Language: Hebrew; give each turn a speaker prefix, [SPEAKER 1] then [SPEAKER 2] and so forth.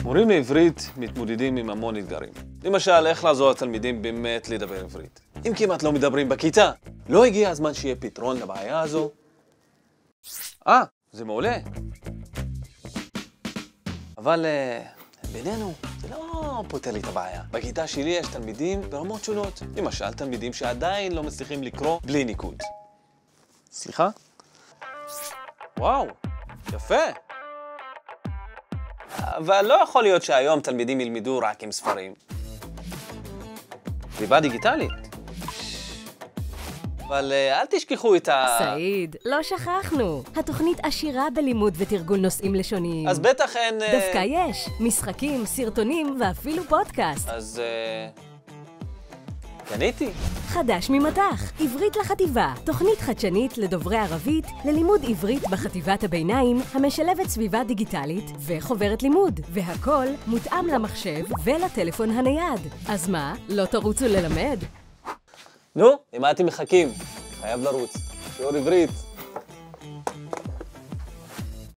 [SPEAKER 1] מורים לעברית מתמודדים עם המון אתגרים. למשל, איך לעזור לתלמידים באמת לדבר עברית. אם כמעט לא מדברים בכיתה, לא הגיע הזמן שיהיה פתרון לבעיה הזו? זה מעולה. אבל בינינו, זה לא פותר לי את הבעיה. בכיתה שלי יש תלמידים ברמות שונות. למשל, תלמידים שעדיין לא מצליחים לקרוא בלי ניקוד. סליחה? וואו, יפה. אבל לא יכול להיות שהיום תלמידים ילמדו רק עם ספרים. כתיבה דיגיטלית. אבל אל תשכחו את
[SPEAKER 2] סעיד, לא שכחנו. התוכנית עשירה בלימוד ותרגול נושאים לשוניים.
[SPEAKER 1] אז בטח אין...
[SPEAKER 2] דווקא יש. משחקים, סרטונים ואפילו פודקאסט.
[SPEAKER 1] אז... קניתי.
[SPEAKER 2] חדש ממטח, עברית לחטיבה. תוכנית חדשנית לדוברי ערבית, ללימוד עברית בחטיבת הביניים, המשלבת סביבה דיגיטלית וחוברת לימוד. והכל מותאם למחשב ולטלפון הנייד. אז מה, לא תרוצו ללמד?
[SPEAKER 1] נו, למה אתם מחכים? חייב לרוץ. שיעור עברית.